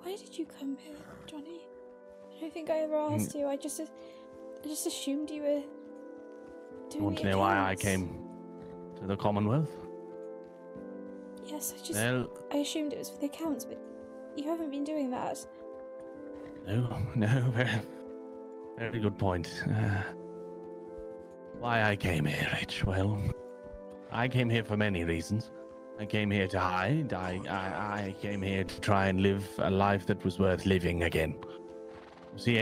Why did you come here, Johnny? I don't think I ever asked you. I just assumed you were doing You want to know why I came to the Commonwealth? Yes, I assumed it was for the accounts, but you haven't been doing that. No, very good point. Why I came here, Rich? Well, I came here for many reasons. I came here to hide. I came here to try and live a life that was worth living again. See,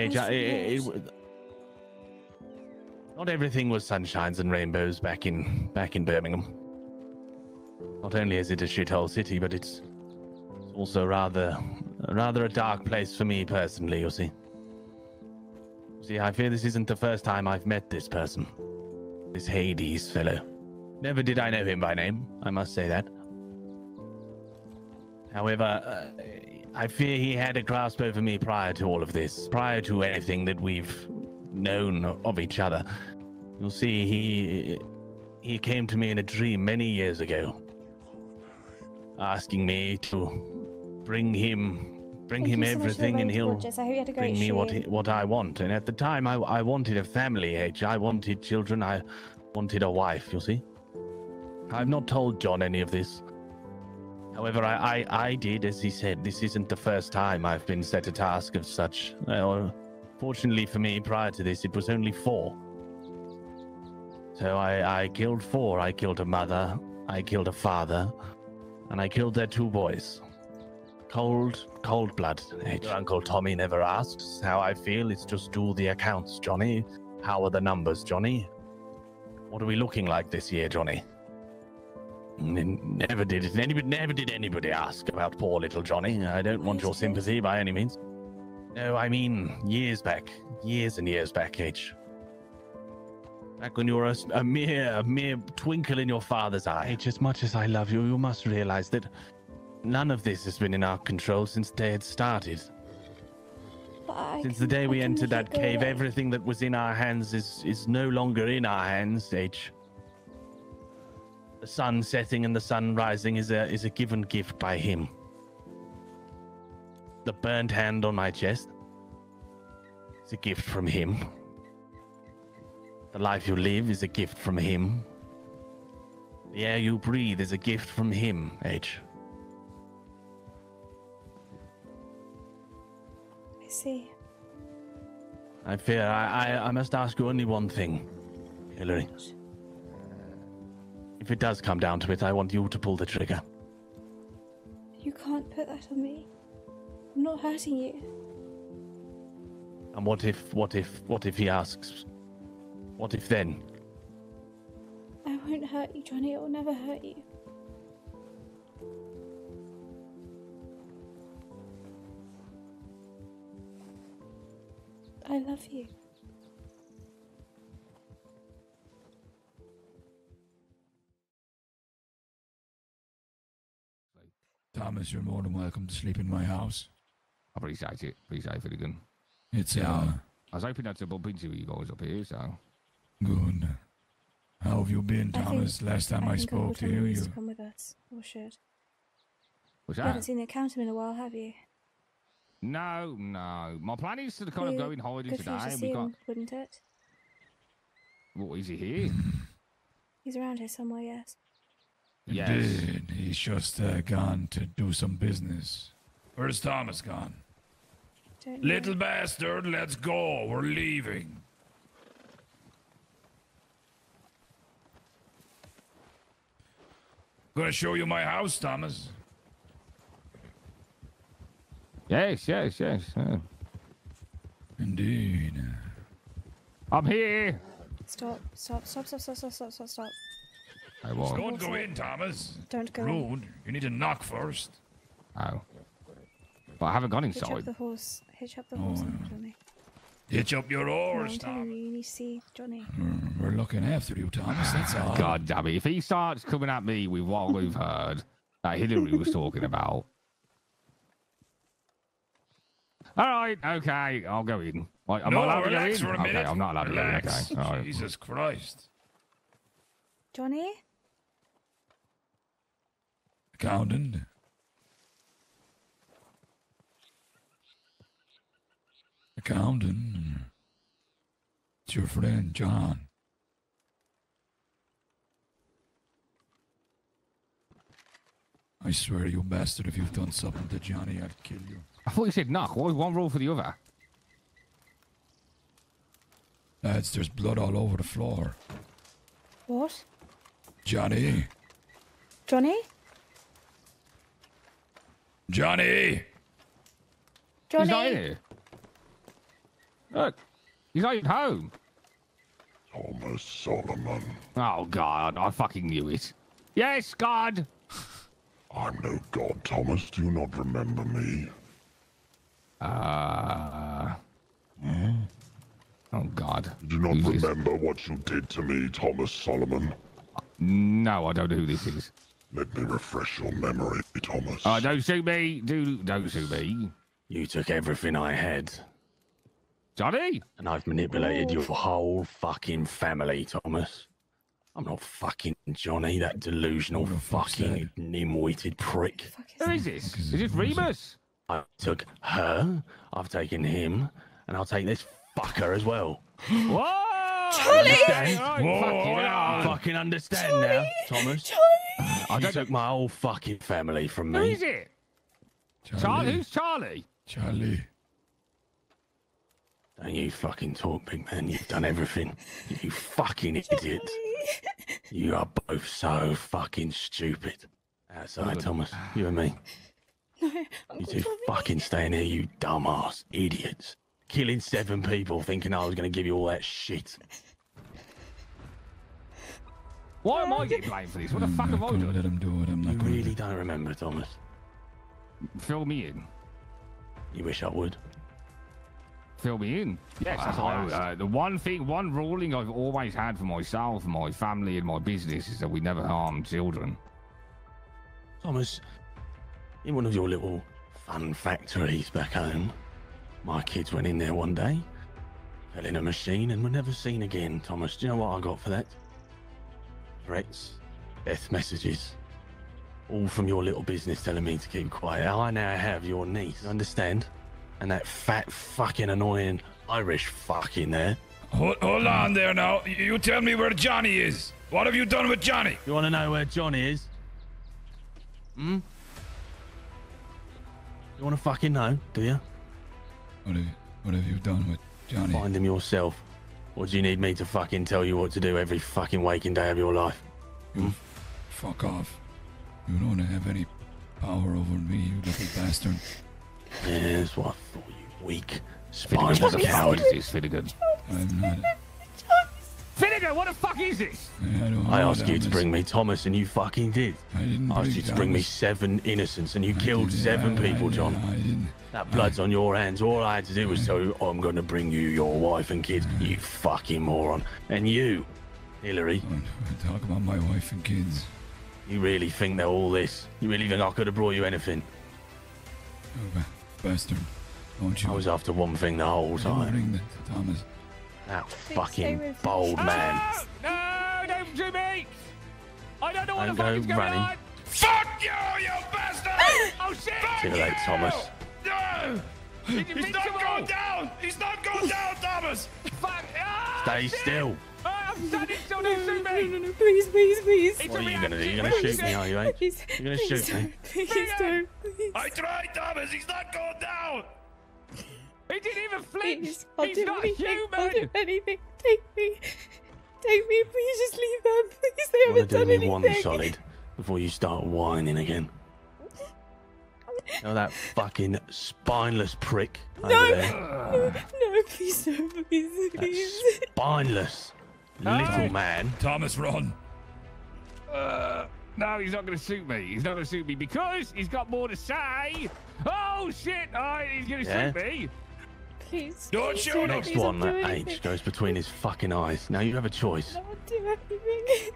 not everything was sunshines and rainbows back in Birmingham. Not only is it a shithole city, but it's also rather a dark place for me personally, you see. See, I fear this isn't the first time I've met this person. This Hades fellow. Never did I know him by name, I must say that. However, I fear he had a grasp over me prior to all of this, prior to anything that we've known of each other. You'll see, he came to me in a dream many years ago, asking me to bring him everything, and he'll bring me what I want. And at the time, I wanted a family, H. I wanted children. I wanted a wife, you see. I've not told John any of this. However, I did, as he said. This isn't the first time I've been set a task of such. Fortunately for me, prior to this, it was only 4. So I killed 4. I killed a mother, I killed a father, and I killed their 2 boys. Cold blood. Your Uncle Tommy never asks how I feel. It's just do the accounts, Johnny. How are the numbers, Johnny? What are we looking like this year, Johnny? Never did anybody ask about poor little Johnny. I don't want your sympathy by any means. No, I mean years back. Years and years back, H. Back when you were a mere twinkle in your father's eye. H, as much as I love you, you must realize that none of this has been in our control since day had started. Since the day we entered that cave, everything that was in our hands is no longer in our hands, H. The sun setting and the sun rising is a given gift by him. The burnt hand on my chest is a gift from him. The life you live is a gift from him. The air you breathe is a gift from him, H. I see. I fear I must ask you only one thing, Hilary. If it does come down to it, I want you to pull the trigger. You can't put that on me. I'm not hurting you. And what if he asks? What if then? I won't hurt you, Johnny. It will never hurt you. I love you. Thomas, you're more than welcome to sleep in my house. I appreciate it. Appreciate it again. It's, I was hoping not to bump into you guys up here, so. Good. How have you been, Thomas? Last time I spoke to you, you come with us, or should. What's that? You haven't seen the accountant in a while, have you? No. My plan is to kind of go in hiding today. Good for you to see him, wouldn't it? What, is he here? He's around here somewhere, yes. Yes. Indeed. He's just gone to do some business. Where's Thomas gone? Little bastard, let's go. We're leaving. Gonna show you my house, Thomas. Yes. Indeed. I'm here. Stop. I won't. Don't go in, Thomas. Don't go in. Rude. You need to knock first. Oh. But I haven't gone inside. Hitch up the horse. Johnny. Hitch up your horse, Thomas. You need to see Johnny. We're looking after you, Thomas. That's all. God damn it. If he starts coming at me with what we've heard that Hilary was talking about. All right, okay, I'll go in. Like, am I allowed to go in? For a minute. Okay, I'm not allowed to go in. Okay. All right. Jesus Christ. Johnny? Accountant? accountant. It's your friend, John. I swear, you bastard, if you've done something to Johnny, I'd kill you. I thought you said knock. Why one rule for the other? Lads, there's blood all over the floor. What? Johnny? Johnny? Johnny! Johnny? He's not here. Look, he's not even home. Thomas Soloman. Oh, God, I fucking knew it. Yes, God. I'm no god, Thomas. Do you not remember me? Oh, God. Do you not Who's this? remember what you did to me, Thomas Soloman? No, I don't know who this is. Let me refresh your memory, Thomas. Don't shoot me. Don't shoot me. You took everything I had, Johnny? and I've manipulated your whole fucking family, Thomas. I'm not fucking Johnny, that delusional fucking nim-witted prick. Who is this? Is this Remus? I took her, I've taken him, and I'll take this fucker as well. Whoa! Charlie! I fucking understand now, Thomas. Charlie! You took my whole fucking family from Who me. is it? Charlie. Who's Charlie? Charlie. Don't you fucking talk, big man. You've done everything. You fucking idiot. You are both so fucking stupid. Outside, Thomas. You and me. No, You two fucking staying here, you dumbass idiots. Killing 7 people thinking I was going to give you all that shit. Why am I getting blamed for this? What the fuck have I Gonna done? let him do it. I'm You not gonna really don't remember, Thomas. Fill me in. You wish I would. Fill me in. Yes, that's what I asked. The one ruling I've always had for myself, my family, and my business is that we never harm children. Thomas, in one of your little fun factories back home, my kids went in there one day, fell in a machine, and were never seen again. Thomas, do you know what I got for that? Threats, death messages, all from your little business telling me to keep quiet. I now have your niece, understand? And that fat fucking annoying Irish fuck in there. Hold on there now. You tell me where Johnny is. What have you done with Johnny? You want to know where Johnny is? You want to fucking know, do you? What have you done with Johnny? Find him yourself. Or do you need me to fucking tell you what to do every fucking waking day of your life? You fuck off. You don't have any power over me, you little bastard. Yeah, that's what I thought, you weak, spineless coward. Finnegan? I'm not. Finnegan, what the fuck is this? I asked you to bring me Thomas and you fucking did. I didn't I asked you to bring me 7 innocents and you killed 7 people, John. I didn't. That blood's on your hands. All I had to do was tell you, I'm going to bring you your wife and kids. You fucking moron. And you, Hilary. Talk about my wife and kids. You really think they're all this? You really think I could have brought you anything? Oh, bastard. Don't you? I was after one thing the whole time. Bring the Thomas. That stay fucking with bold me. man. No, don't shoot me! I don't know what Don't the fuck go is going running. on! Fuck you, you bastard! Oh shit! See you later, Thomas. No! He's He's not going down! He's not going down, Thomas! Fuck! Ah, Stay shit. still. I'm standing still, don't shoot me! No, please, please, please. It's What a are you going to do? reaction. You're going to shoot me, are you, eh? Please, You're going to please shoot me? don't, please don't, please. I tried, Thomas! He's not going down! He didn't even flinch! Please, I'll He's do not anything. I'll do human! anything. Take me. Take me. Please just leave them. Please, they You haven't want to do done me anything. one solid before you start whining again. Know that fucking spineless prick over there? No, please don't. Please, That please. spineless little man. Thomas, run! No, he's not going to shoot me. He's not going to shoot me because he's got more to say. Oh shit! Oh, he's going to Yeah? shoot me. Please. Don't please shoot don't. him. Next Please one, don't do that anything. H goes between his fucking eyes. Now you have a choice. I'll do anything.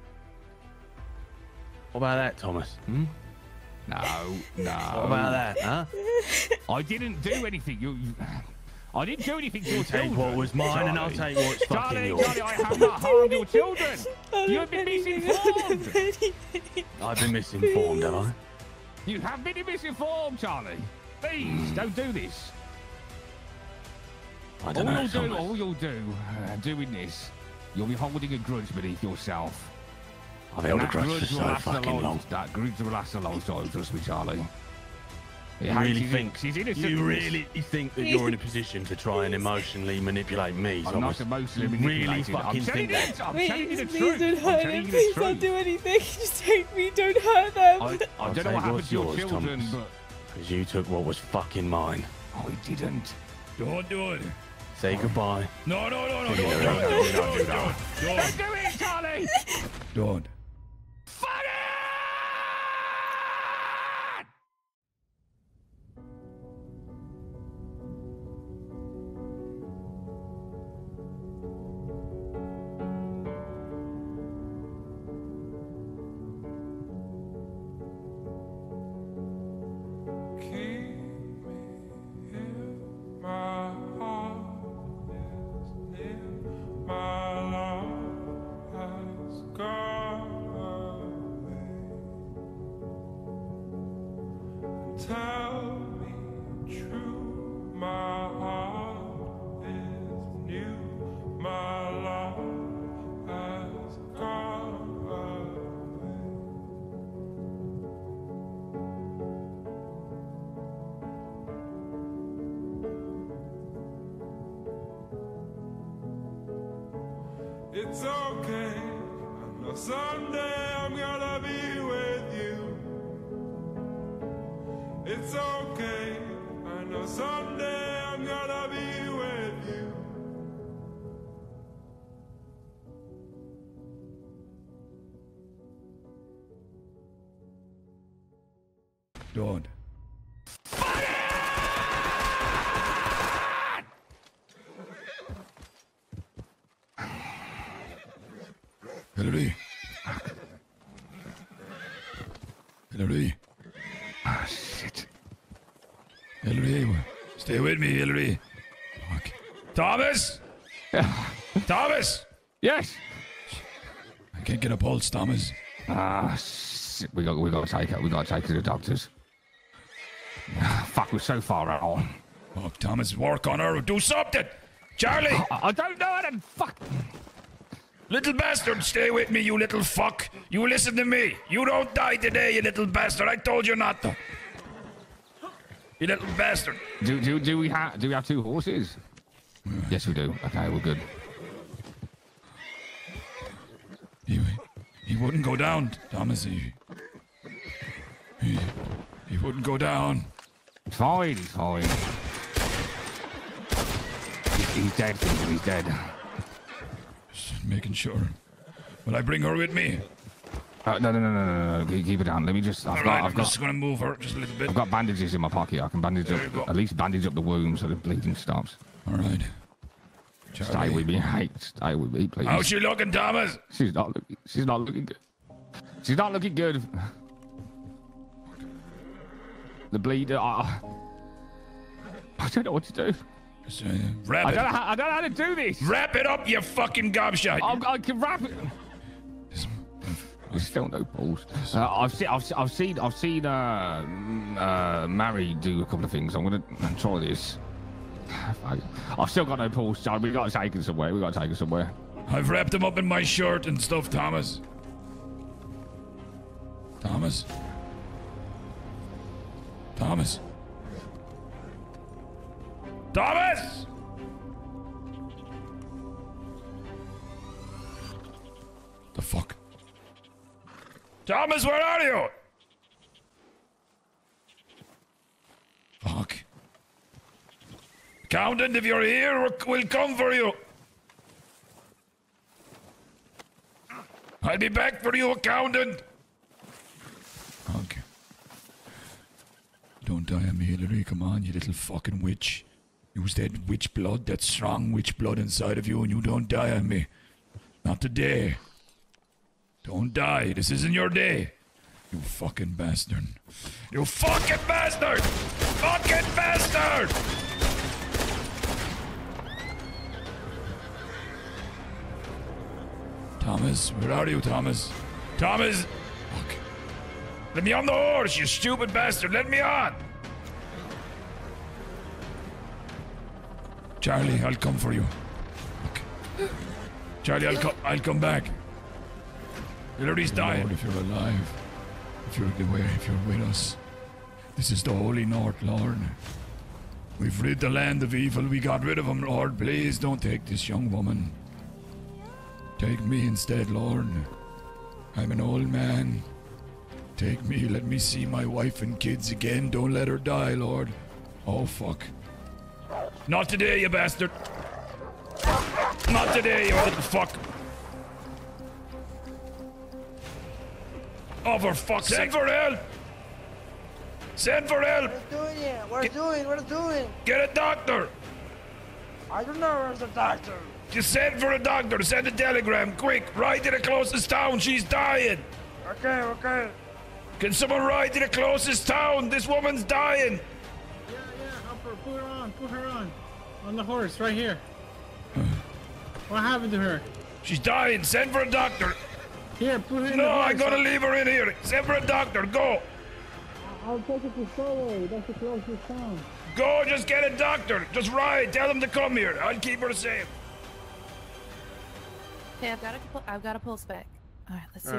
What about that, Thomas? Hmm? No. What about that, huh? I didn't do anything. I didn't do anything to your Take children. what was mine and I'll take what's fucking Charlie, yours. Charlie, I have not harmed your children. I'll do You've been anything. misinformed. Anything. I've been misinformed, have I? You have been misinformed, Charlie. Please, don't do this. I don't know. All you'll do, doing this, you'll be holding a grudge beneath yourself. I've held a grudge for so fucking long. That grudge will last a long time, trust me, Charlie. You really think that you're in a position to try and emotionally manipulate me? I'm not emotionally manipulated. I'm telling you Please the don't hurt them. Please don't do anything. Just take me. Don't hurt them. I don't know what happened to your children, but... Because you took what was fucking mine. Oh, he didn't. Don't do it. Say goodbye. No. Don't do it, Charlie. Don't. Fuck it! It's okay, I know someday I'm gonna be with you. It's okay, I know someday I'm gonna be with you. Don't. Hilary. Hilary. Ah, shit. Hilary, stay with me, Hilary. Fuck. Thomas! Thomas! Yes! I can't get a pulse, Thomas. Ah, shit. We got to take it. We got to take it to the doctors. Fuck, we're so far out. Fuck, Thomas, work on her. Do something! Charlie! I don't know how to fuck... Little bastard, stay with me, you little fuck. You listen to me. You don't die today, you little bastard. I told you not to. You little bastard. Do we have two horses? Yes, we do. Okay, we're good. He wouldn't go down, Thomas. He wouldn't go down. He's fine. He's fine. He's dead. He's dead. Just making sure. Will I bring her with me? No. Keep it down. Let me just. I'm just gonna move her just a little bit. I've got bandages in my pocket. I can bandage up, at least bandage up the wound so the bleeding stops. All right. Charlie. Stay with me, hey. Stay with me, please. How's she looking, Thomas? She's not looking good. She's not looking good. The bleed. I don't know what to do. Wrap it. I don't know how to do this. Wrap it up, you fucking gobshite. I can wrap it. There's still no balls. I've seen Mary do a couple of things. I'm gonna try this. I've still got no pulse, Charlie. We got to take it somewhere. I've wrapped them up in my shirt and stuff, Thomas. Thomas. The fuck? Thomas, where are you? Fuck. Accountant, if you're here, we'll come for you. I'll be back for you, accountant. Okay. Don't die on me, Hilary. Come on, you little fucking witch. Use that witch blood, that strong witch blood inside of you, and you don't die on me. Not today. Don't die. This isn't your day. You fucking bastard. You fucking bastard! Fucking bastard! Thomas, where are you, Thomas? Thomas! Fuck. Let me on the horse, you stupid bastard! Let me on! Charlie, I'll come for you. Okay. Charlie, I'll come back. Hilary's dying. Lord, if you're alive, if you're with us, this is the Holy North, Lord. We've rid the land of evil. We got rid of them, Lord. Please don't take this young woman. Take me instead, Lord. I'm an old man. Take me. Let me see my wife and kids again. Don't let her die, Lord. Oh, fuck. Not today, you bastard. Not today, you little fuck. Oh, for fuck's sake. Send for help. Send for help. What are you doing? Get a doctor. I don't know where's the doctor. Just send for a doctor. Send a telegram. Quick. Ride to the closest town. She's dying. Okay. Can someone ride to the closest town? This woman's dying. Yeah, help her. Put her on. On the horse, right here. What happened to her? She's dying. Send for a doctor. Here, put her in No, the horse. I'm gonna leave her in here. Send for a doctor. Go. I'll take it to Soloman. That's the closest town. Go, just get a doctor. Just ride. Tell them to come here. I'll keep her safe. Hey, I've got a pulse back. All right, let's see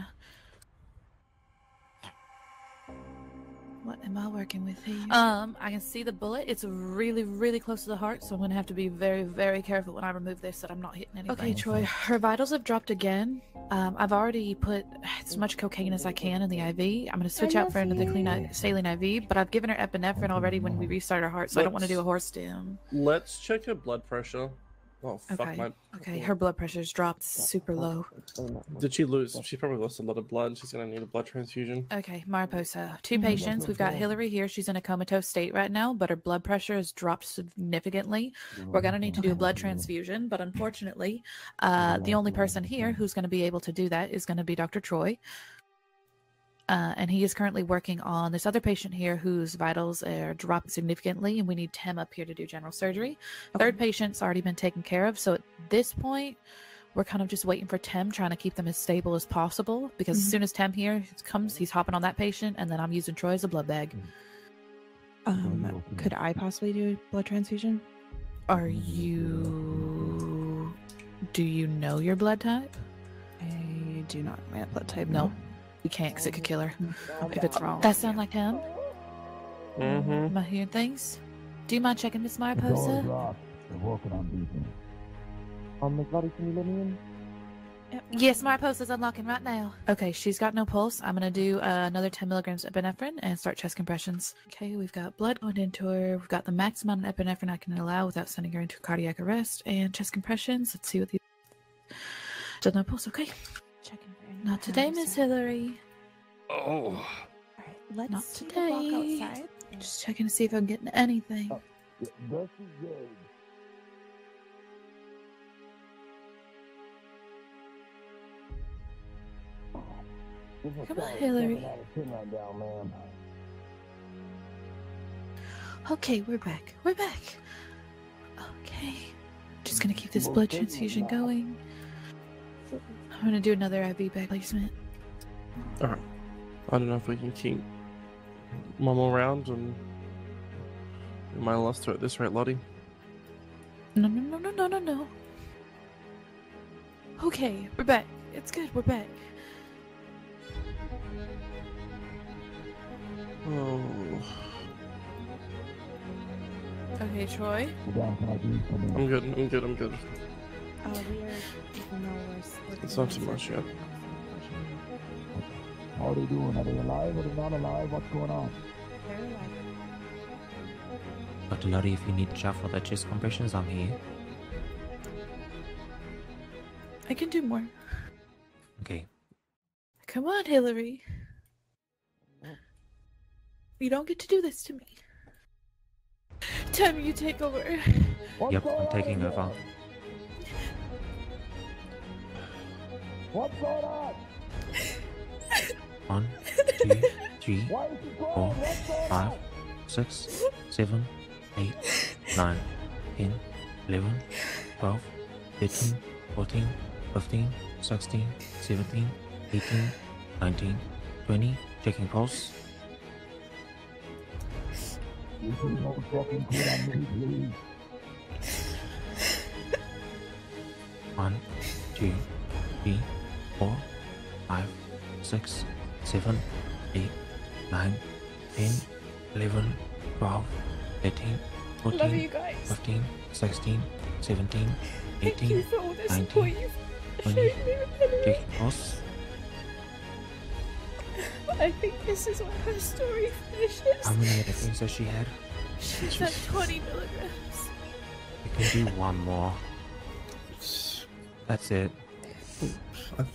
what am I working with here? I can see the bullet. It's really, really close to the heart, so I'm gonna have to be very, very careful when I remove this that I'm not hitting anything. Okay, Troy, her vitals have dropped again. I've already put as much cocaine as I can in the IV. I'm gonna switch out for another saline IV, but I've given her epinephrine already when we restart her heart, so I don't want to do a horse stim. Let's check her blood pressure. Oh, fuck my... Okay, her blood pressure's dropped super low. Did she lose? She probably lost a lot of blood. She's gonna need a blood transfusion. Okay, Mariposa. 2 patients. We've got Hilary here. She's in a comatose state right now, but her blood pressure has dropped significantly. We're gonna need to do a blood transfusion, but unfortunately, the only person here who's gonna be able to do that is gonna be Dr. Troy. And he is currently working on this other patient here whose vitals are dropping significantly, and we need Tim up here to do general surgery. Third patient's already been taken care of, so at this point, we're kind of just waiting for Tim, trying to keep them as stable as possible, because as soon as Tim here comes, he's hopping on that patient, and then I'm using Troy as a blood bag. Could I possibly do a blood transfusion? Do you know your blood type? I do not. My blood type, no. We can't, because it could kill her if it's wrong. That sound like him? Am I hearing things? Do you mind checking Miss Mariposa? Yes, Mariposa's unlocking right now. Okay, she's got no pulse. I'm going to do another 10 milligrams of epinephrine and start chest compressions. Okay, we've got blood going into her. We've got the max amount of epinephrine I can allow without sending her into cardiac arrest. And chest compressions. Let's see what these... Still no pulse, okay. Not today, Miss Hilary. Oh. All right, let's Not take today. a walk outside. Just checking to see if I'm getting anything. Come on, Hilary. Okay, we're back. We're back. Okay. Just gonna keep this blood transfusion going. I'm gonna do another IV bag placement. Alright. I don't know if we can keep Mom around, and we might have lost her at this rate, Lottie. No. Okay, we're back. It's good, we're back. Oh. Okay, Troy. I'm good. It's not too much yet. How are they doing? Are they alive? Are they not alive? What's going on? They're alive. Dr. Hilary, if you need chaff for the chest compressions, I'm here. I can do more. Okay. Come on, Hilary. You don't get to do this to me. Time you take over. Yep, I'm taking over. What's going on? 1, 2, 3, 4, 5, 6, 7, 8, 9, 10, 11, 12, 13, 14, 15, 16, 17, 18, 19, 20. Checking pulse. You don't fucking quit on me, please. 1, 2, 3, 4, 5, 6, 7, 8, 9, 10, 11, 12, 13, 14, Love you guys. 15, 16, 17, Thank 18, you for all the 19, support you've 20, shown me with Hilary. taking pulse. I think this is where her story finishes. How many other things has she had? She's at 20 milligrams. You can do one more. That's it. I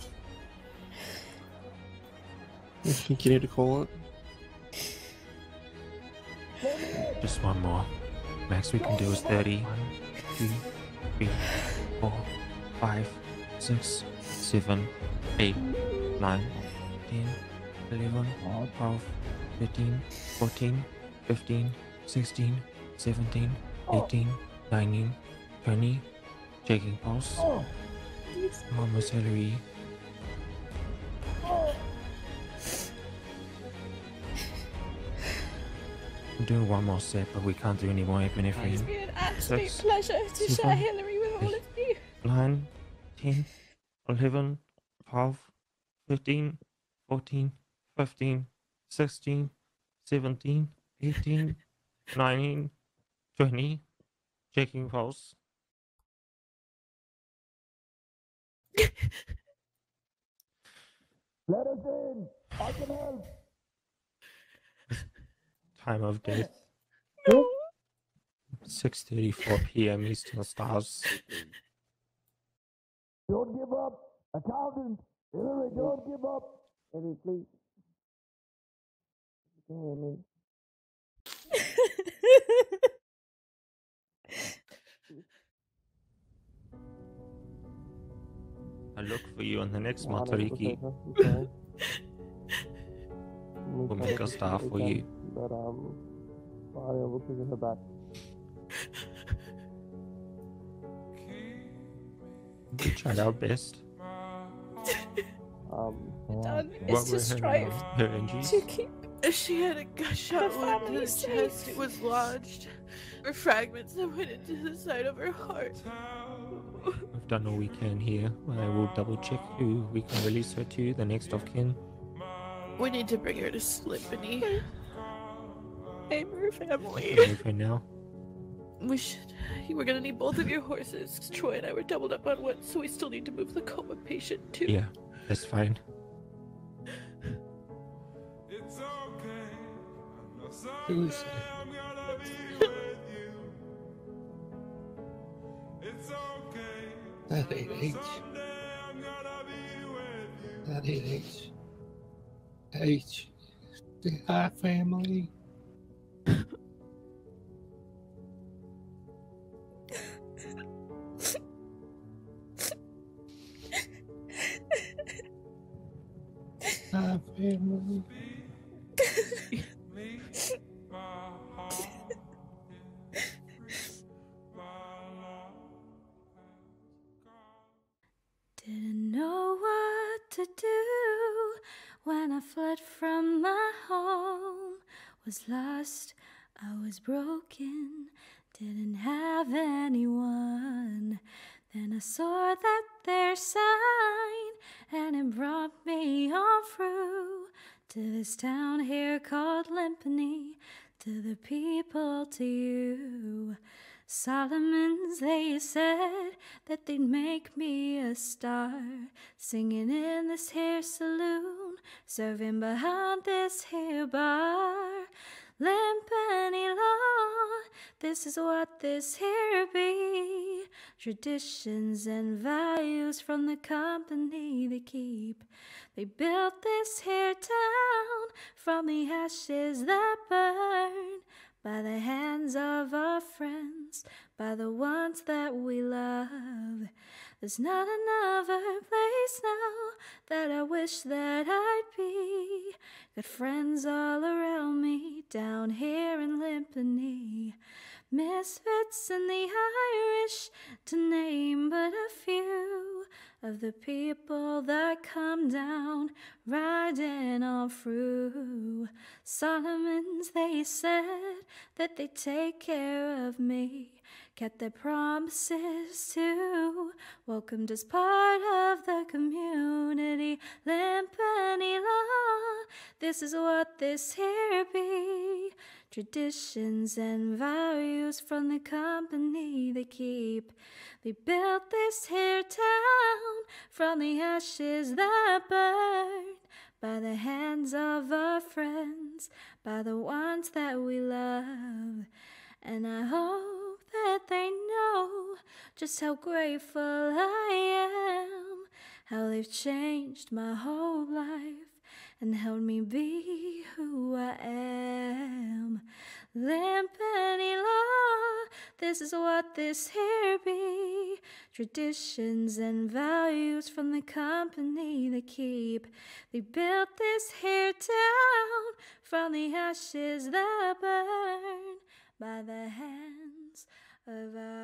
think you need to call it. Just one more. Max we can do is 30. 1, 2, 3, 4, 5, 6, 7, 8, 9, 10, 11, 12, 13, 14, 15, 16, 17, 18, 19, 20. Checking pulse. Come Miss Hilary. I'm doing one more set, but we can't do any more epinephrine. It's been an absolute 6, pleasure to 7, share Hilary with all of you. 9, 10, 11, 12, 15, 14, 15, 16, 17, 18, 19, 20. Checking pulse. Let us in! I can help! Time of death. No. 6:34 p.m. Eastern Stars. Don't give up! Accountant! Hilary, don't give up! Hilary, please. You can hear me. I look for you on the next No, I don't look Matariki. over. It's okay. We'll make a star for you. But I will take her back. We tried our best. Done What is to were strive her injuries? to keep She had a gunshot the wound to family the safe. chest. It was lodged. Her fragments that went into the side of her heart. We've done all we can here. I will double check who we can release her to, the next of kin. We need to bring her to Slimpany. name her family. Move her now. We should. We're gonna need both of your horses. Troy and I were doubled up on one, so we still need to move the coma patient too. Yeah, that's fine. It's okay. I know Who is someday it? I'm gonna be with you. It's okay. That ain't H. Someday I'm gonna be with you. That ain't H. H. The High family. High family. Didn't know what to do when I fled from my home. Was lost, I was broken, didn't have anyone. Then I saw that their sign, and it brought me on through to this town here called Limpany, to the people, to you. Solomons, they said that they'd make me a star, singing in this here saloon, serving behind this here bar. Limpany law, this is what this here be. Traditions and values from the company they keep. They built this here town from the ashes that burn, by the hands of our friends, by the ones that we love. There's not another place now that I wish that I'd be. Got friends all around me down here in Limpany. Misfits in the Irish, to name but a few of the people that come down, riding on through. Solomons, they said that they take care of me, kept their promises too, welcomed as part of the community. Limpany law, this is what this here be. Traditions and values from the company they keep. They built this here town from the ashes that burn, by the hands of our friends, by the ones that we love. And I hope that they know just how grateful I am, how they've changed my whole life and helped me be who I am. Limpany law, this is what this here be. Traditions and values from the company they keep. They built this here town from the ashes that burn, by the hands of our